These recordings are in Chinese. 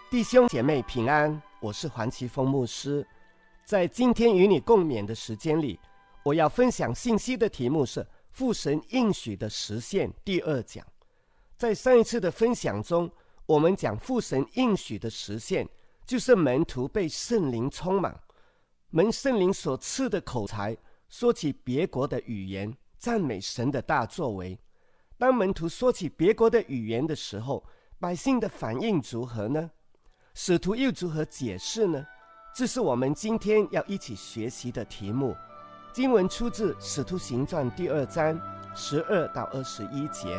弟兄姐妹平安，我是黄奇峰牧师。在今天与你共勉的时间里，我要分享信息的题目是父神应许的实现第二讲。在上一次的分享中，我们讲父神应许的实现，就是门徒被圣灵充满，蒙圣灵所赐的口才，说起别国的语言，赞美神的大作为。当门徒说起别国的语言的时候，百姓的反应如何呢？使徒又如何解释呢？这是我们今天要一起学习的题目。经文出自《使徒行传》第2章12到21节。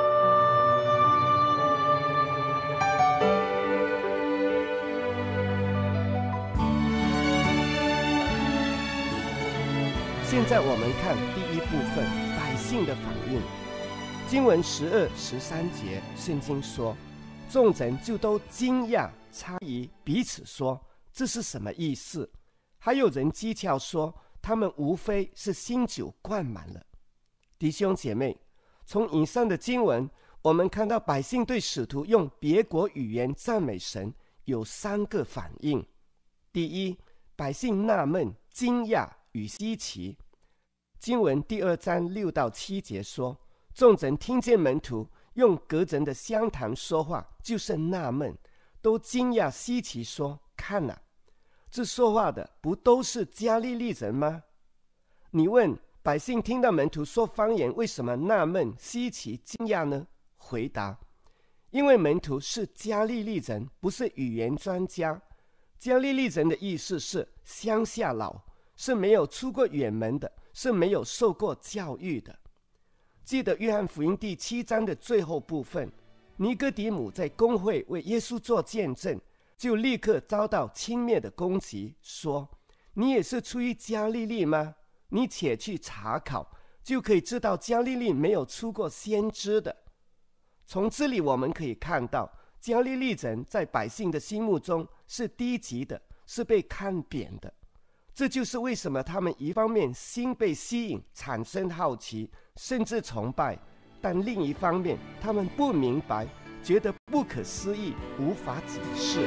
现在我们看第一部分，百姓的反应。经文12、13节，圣经说，众人就都惊讶诧异，彼此说这是什么意思？还有人讥诮说，他们无非是新酒灌满了。弟兄姐妹，从以上的经文，我们看到百姓对使徒用别国语言赞美神有3个反应。第一，百姓纳闷、惊讶与稀奇。经文第2章6到7节说，众人听见门徒用隔人的乡谈说话，就是纳闷，都惊讶稀奇，说，看哪，这说话的不都是加利利人吗？你问百姓听到门徒说方言，为什么纳闷、稀奇、惊讶呢？回答，因为门徒是加利利人，不是语言专家。加利利人的意思是乡下佬，是没有出过远门的，是没有受过教育的。记得约翰福音第7章的最后部分，尼哥底母在公会为耶稣做见证，就立刻遭到轻蔑的攻击，说，你也是出于加利利吗？你且去查考，就可以知道加利利没有出过先知的。从这里我们可以看到，加利利人在百姓的心目中是低级的，是被看扁的。这就是为什么他们一方面心被吸引，产生好奇，甚至崇拜，但另一方面他们不明白，觉得不可思议，无法解释。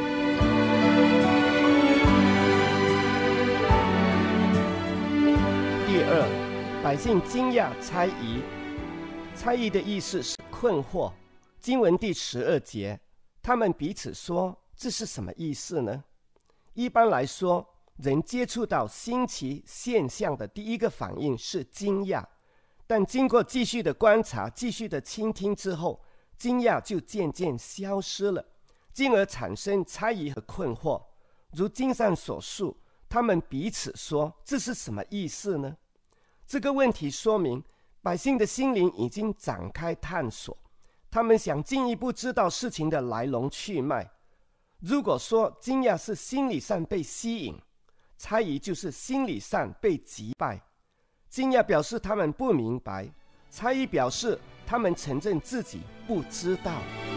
第二，百姓惊讶猜疑。猜疑的意思是困惑。经文第12节，他们彼此说，这是什么意思呢？一般来说，人接触到新奇现象的第一个反应是惊讶，但经过继续的观察、继续的倾听之后，惊讶就渐渐消失了，进而产生猜疑和困惑。如经上所述，他们彼此说，这是什么意思呢？这个问题说明百姓的心灵已经展开探索，他们想进一步知道事情的来龙去脉。如果说惊讶是心理上被吸引，猜疑就是心理上被击败。惊讶表示他们不明白，猜疑表示他们承认自己不知道。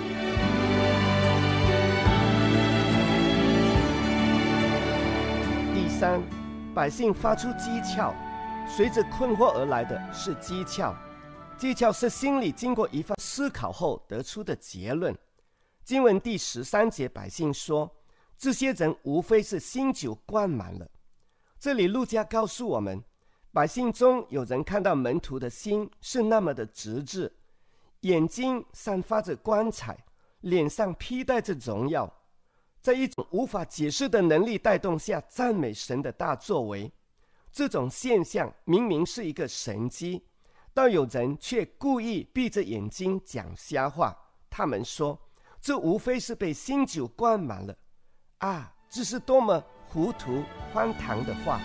第三，百姓发出讥诮，随着困惑而来的是讥诮。讥诮是心里经过一番思考后得出的结论。经文第13节，百姓说，这些人无非是新酒灌满了。这里路加告诉我们，百姓中有人看到门徒的心是那么的直至，眼睛散发着光彩，脸上披戴着荣耀，在一种无法解释的能力带动下赞美神的大作为。这种现象明明是一个神迹，但有人却故意闭着眼睛讲瞎话。他们说，这无非是被新酒灌满了啊！这是多么糊涂荒唐的话。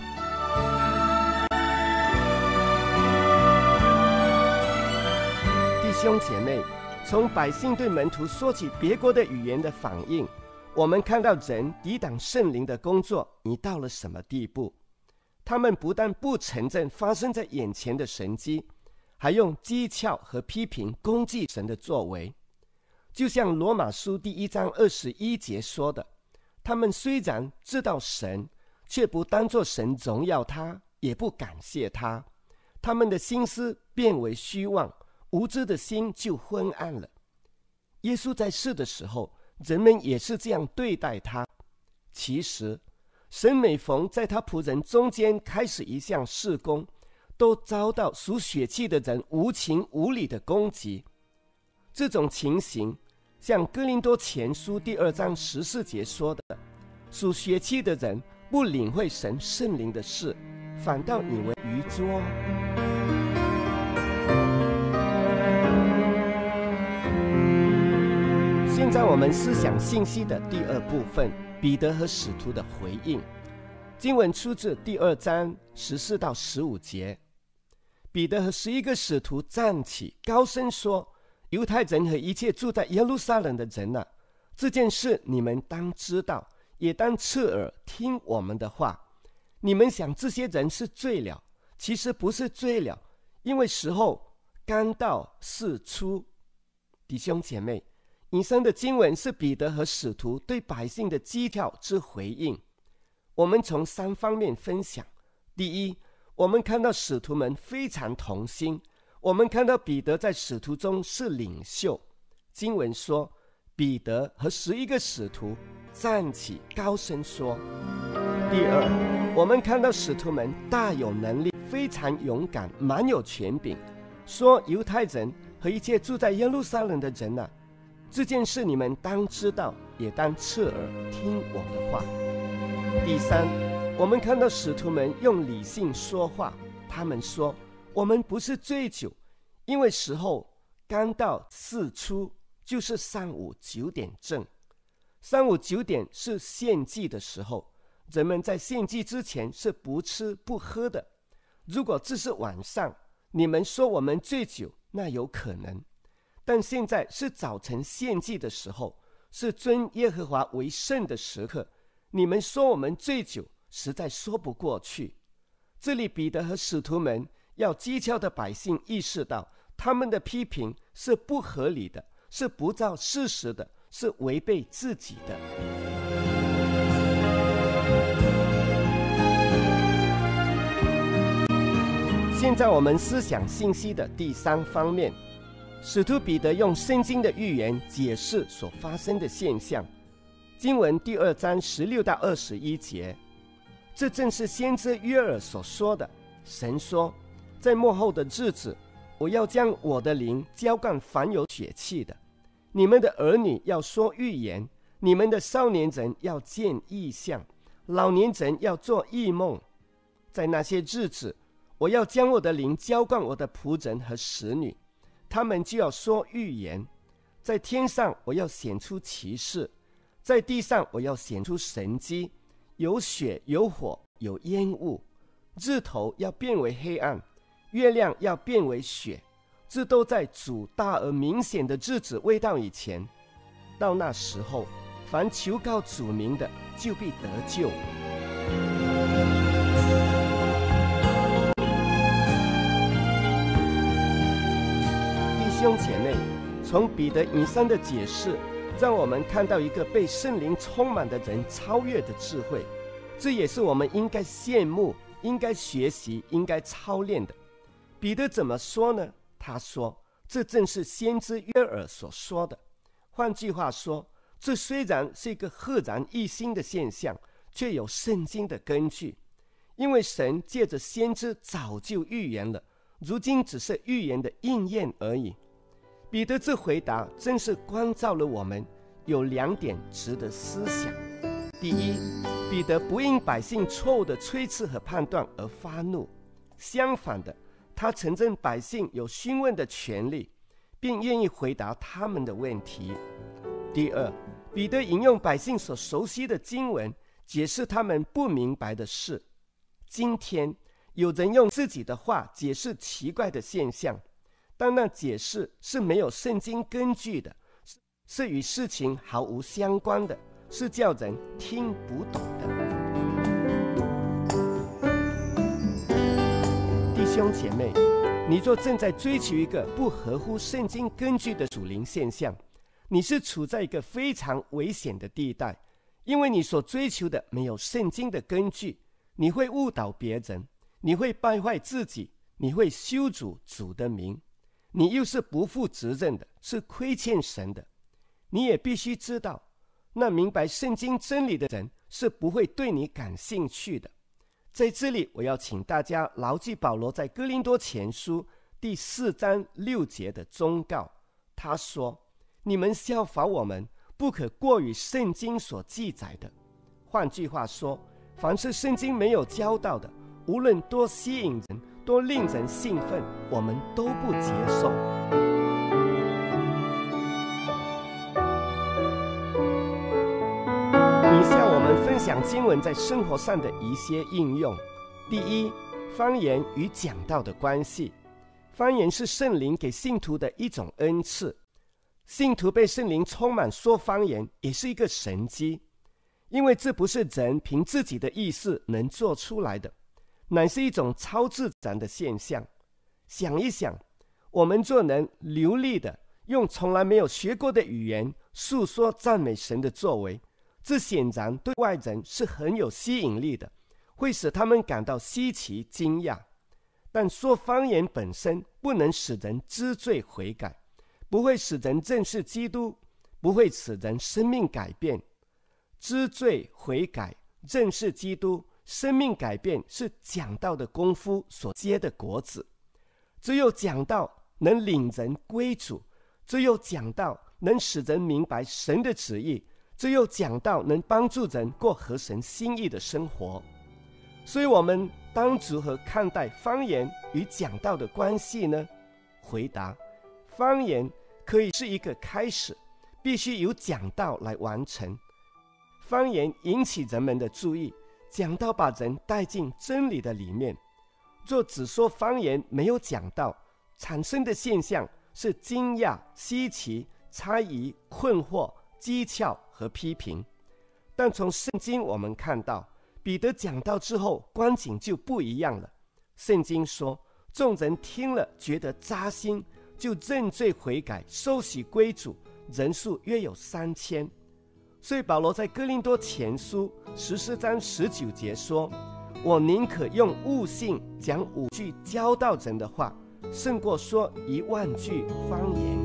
弟兄姐妹，从百姓对门徒说起别国的语言的反应，我们看到人抵挡圣灵的工作已到了什么地步。他们不但不承认发生在眼前的神迹，还用讥诮和批评攻击神的作为。就像罗马书第1章21节说的，他们虽然知道神，却不当作神荣耀他，也不感谢他，他们的心思变为虚妄，无知的心就昏暗了。耶稣在世的时候， 人们也是这样对待他。其实神每逢在他仆人中间开始一项事工，都遭到属血气的人无情无理的攻击。这种情形像哥林多前书第2章14节说的，属血气的人不领会神圣灵的事，反倒以为愚拙。现在我们思想信息的第2部分，彼得和使徒的回应。经文出自第2章14到15节。彼得和11个使徒站起，高声说：犹太人和一切住在耶路撒冷的人啊，这件事你们当知道，也当侧耳听我们的话。你们想这些人是醉了，其实不是醉了，因为时候刚到事出。弟兄姐妹，以上的经文是彼得和使徒对百姓的讥挑之回应。我们从3方面分享。第一，我们看到使徒们非常同心，我们看到彼得在使徒中是领袖。经文说，彼得和11个使徒站起，高声说。第二，我们看到使徒们大有能力，非常勇敢，蛮有权柄，说犹太人和一切住在耶路撒冷的人啊，这件事你们当知道，也当侧耳听我的话。第三，我们看到使徒们用理性说话，他们说我们不是醉酒，因为时候刚到事出，就是上午9点正。上午9点是献祭的时候，人们在献祭之前是不吃不喝的。如果这是晚上，你们说我们醉酒，那有可能，但现在是早晨献祭的时候，是尊耶和华为圣的时刻，你们说我们醉酒，实在说不过去。这里彼得和使徒们要讥诮的百姓意识到，他们的批评是不合理的，是不照事实的，是违背自己的。现在我们思想信息的第3方面，使徒彼得用圣经的预言解释所发生的现象。经文第2章16到21节，这正是先知约珥所说的。神说，在末后的日子，我要将我的灵浇灌凡有血气的，你们的儿女要说预言，你们的少年人要见异象，老年人要做异梦。在那些日子，我要将我的灵浇灌我的仆人和使女，他们就要说预言。在天上我要显出奇事，在地上我要显出神迹，有血有火有烟雾，日头要变为黑暗，月亮要变为血，这都在主大而明显的日子未到以前。到那时候，凡求告主名的，就必得救。弟兄姐妹，从彼得以上的解释，让我们看到一个被圣灵充满的人超越的智慧，这也是我们应该羡慕、应该学习、应该操练的。彼得怎么说呢？他说，这正是先知约珥所说的。换句话说，这虽然是一个赫然一新的现象，却有圣经的根据，因为神借着先知早就预言了，如今只是预言的应验而已。彼得这回答真是关照了我们，有2点值得思想。第一，彼得不因百姓错误的吹斥和判断而发怒，相反的，他承认百姓有询问的权利，并愿意回答他们的问题。第二，彼得引用百姓所熟悉的经文，解释他们不明白的事。今天有人用自己的话解释奇怪的现象，但那解释是没有圣经根据的，是与事情毫无相关的，是叫人听不懂的。弟兄姐妹，你若正在追求一个不合乎圣经根据的属灵现象，你是处在一个非常危险的地带，因为你所追求的没有圣经的根据，你会误导别人，你会败坏自己，你会羞辱主的名，你又是不负责任的，是亏欠神的。你也必须知道， 那明白圣经真理的人是不会对你感兴趣的。在这里，我要请大家牢记保罗在哥林多前书第4章6节的忠告。他说：你们效法我们，不可过于圣经所记载的。换句话说，凡是圣经没有教导的，无论多吸引人，多令人兴奋，我们都不接受。以下我们分享经文在生活上的一些应用。第一，方言与讲道的关系。方言是圣灵给信徒的一种恩赐，信徒被圣灵充满说方言也是一个神迹，因为这不是人凭自己的意识能做出来的，乃是一种超自然的现象。想一想，我们若能流利的用从来没有学过的语言诉说赞美神的作为，这显然对外人是很有吸引力的，会使他们感到稀奇惊讶。但说方言本身不能使人知罪悔改，不会使人认识基督，不会使人生命改变。知罪悔改、认识基督、生命改变是讲道的功夫所结的果子。只有讲道能领人归主，只有讲道能使人明白神的旨意，只有讲道能帮助人过合神心意的生活。所以我们当如何看待方言与讲道的关系呢？回答：方言可以是一个开始，必须由讲道来完成。方言引起人们的注意，讲道把人带进真理的里面。若只说方言没有讲道，产生的现象是惊讶、稀奇、猜疑、困惑、讥诮和批评。但从圣经我们看到，彼得讲道之后，光景就不一样了。圣经说，众人听了觉得扎心，就认罪悔改，受洗归主，人数约有3000。所以保罗在哥林多前书14章19节说：我宁可用悟性讲5句教导人的话，胜过说10000句方言。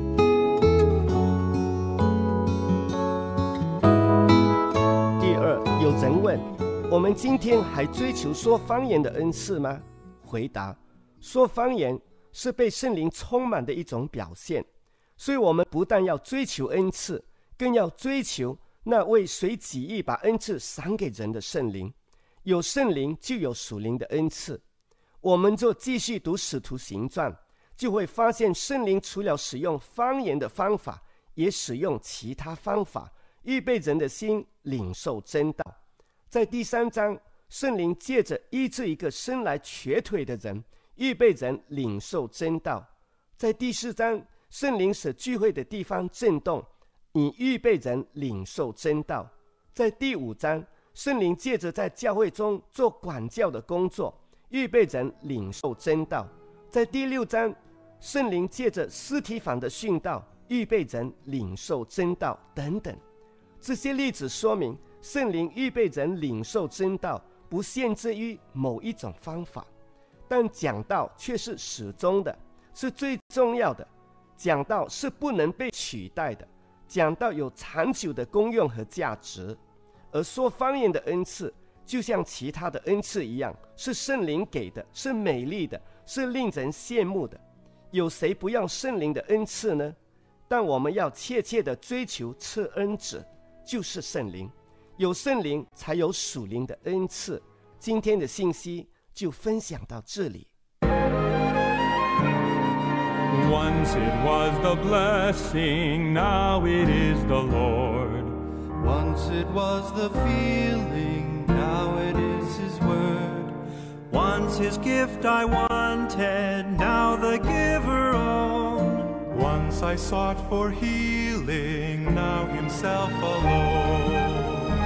第二，有人问，我们今天还追求说方言的恩赐吗？回答：说方言是被圣灵充满的一种表现，所以我们不但要追求恩赐，更要追求那为随己意把恩赐赏给人的圣灵。有圣灵就有属灵的恩赐。我们就继续读使徒行传，就会发现圣灵除了使用方言的方法，也使用其他方法，预备人的心领受真道。在第3章，圣灵借着医治一个生来瘸腿的人，预备人领受真道。在第4章，圣灵使聚会的地方震动，以预备人领受真道。在第5章，圣灵借着在教会中做管教的工作，预备人领受真道。在第6章，圣灵借着司提反的训道，预备人领受真道等等。这些例子说明，圣灵预备人领受真道不限制于某一种方法，但讲道却是始终的，是最重要的。讲道是不能被取代的，讲道有长久的功用和价值。而说方言的恩赐，就像其他的恩赐一样，是圣灵给的，是美丽的，是令人羡慕的。有谁不要圣灵的恩赐呢？但我们要切切地追求赐恩者，就是圣灵。有圣灵才有属灵的恩赐。今天的信息就分享到这里。 Once it was the blessing, now it is the Lord. Once it was the feeling, now it is His word. Once His gift I wanted, now the giver owned. Once I sought for healing, now Himself alone.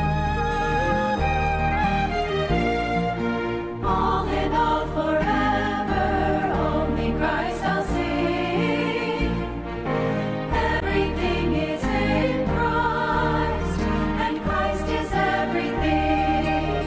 All in all forever, only Christ I'll sing. Everything is in Christ, and Christ is everything.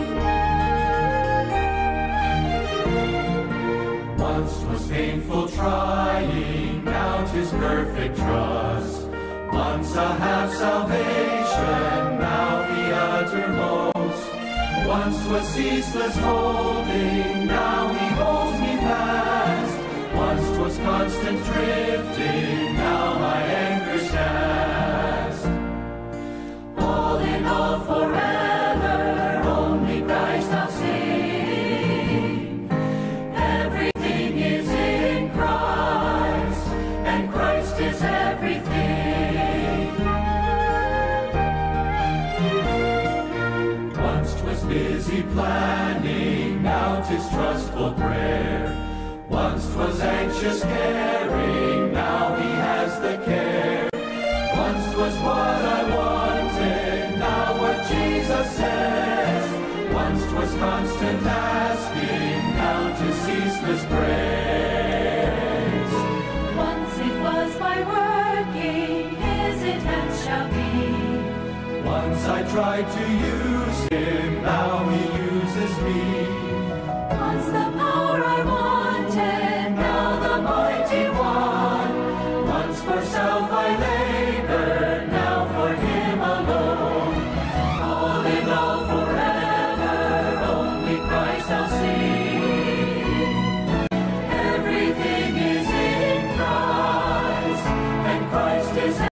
Once was painful trying, now 'tis perfect trust. Once I have salvation, now the uttermost. Once 'twas ceaseless holding, now he holds me fast. Once 'twas constant drifting, now my anchor's cast. All in all forever, only Christ I'll sing. Everything is in Christ, and Christ is everything. Once 'twas busy planning, now 'tis trustful prayer. Once 'twas anxious caring, now he has the care. Once 'twas what I wanted, now what Jesus says. Once 'twas constant asking, now 'tis ceaseless praise. Once it was my working, his intent shall be. Once I tried to use him, now he uses me. Once the power I wanted, now the mighty one. Once for self I labored, now for him alone. All in all forever, only Christ I'll sing. Everything is in Christ, and Christ is